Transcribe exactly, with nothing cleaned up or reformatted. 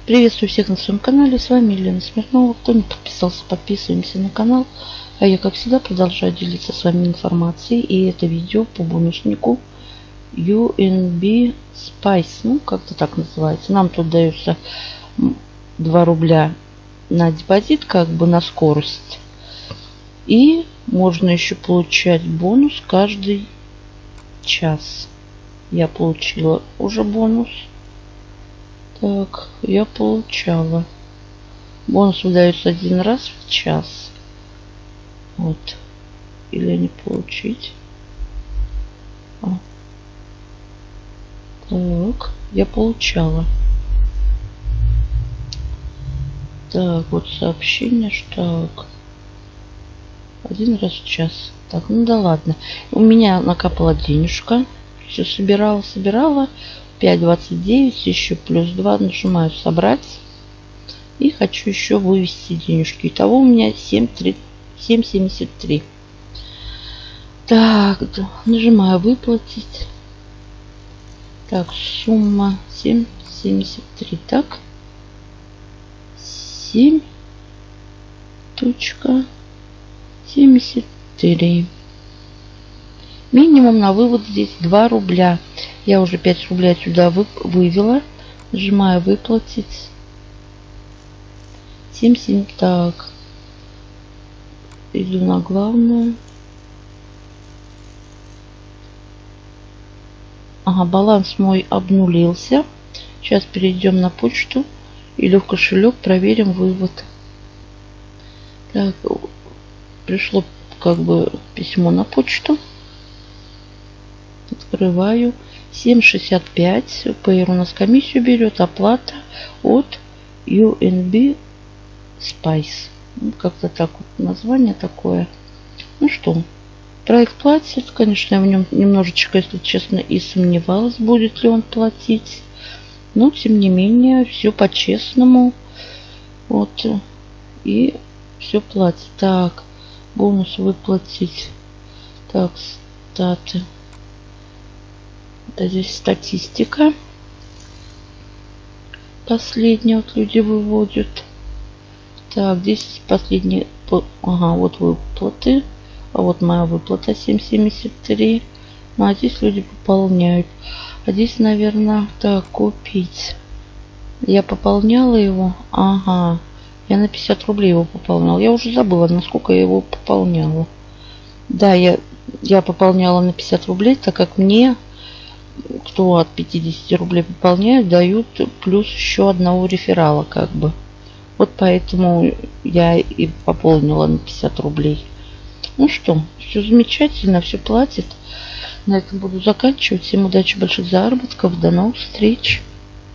Приветствую всех на своем канале. С вами Елена Смирнова. Кто не подписался, подписываемся на канал. А я, как всегда, продолжаю делиться с вами информацией. И это видео по бонуснику ю эн би Spice. Ну, как-то так называется. Нам тут дается два рубля на депозит, как бы на скорость. И можно еще получать бонус каждый час. Я получила уже бонус. Так, я получала. Бонус выдается один раз в час. Вот. Или не получить. А. Так, я получала. Так, вот сообщение, что так. Один раз в час. Так, ну да ладно. У меня накапала денежка. Все собирала, собирала. пять двадцать девять, еще плюс два. Нажимаю собрать. И хочу еще вывести денежки. Итого у меня семь семьдесят три. Так, нажимаю выплатить. Так, сумма семь семьдесят три. Так. семь точка семьдесят три. Минимум на вывод здесь два рубля. Я уже пять рублей сюда вы, вывела. Нажимаю выплатить. семь семь. Так. Иду на главную. Ага, баланс мой обнулился. Сейчас перейдем на почту или в кошелек, проверим вывод. Так, пришло как бы письмо на почту. Открываю. семь шестьдесят пять. Payer у нас комиссию берет. Оплата от ю эн би Spice. Ну, как-то так вот название такое. Ну что, проект платит. Конечно, я в нем немножечко, если честно, и сомневалась, будет ли он платить. Но, тем не менее, все по-честному. Вот. И все платит. Так, бонус выплатить. Так, статы. Это здесь статистика. Последние вот люди выводят. Так, здесь последние. Ага, вот выплаты. А вот моя выплата семь семьдесят три. Ну, а здесь люди пополняют. А здесь, наверное, так, купить. Я пополняла его. Ага. Я на пятьдесят рублей его пополняла. Я уже забыла, насколько я его пополняла. Да, я, я пополняла на пятьдесят рублей, так как мне, кто от пятидесяти рублей пополняет, дают плюс еще одного реферала, как бы. Вот поэтому я и пополнила на пятьдесят рублей. Ну что, все замечательно, все платит. На этом буду заканчивать. Всем удачи, больших заработков. До новых встреч.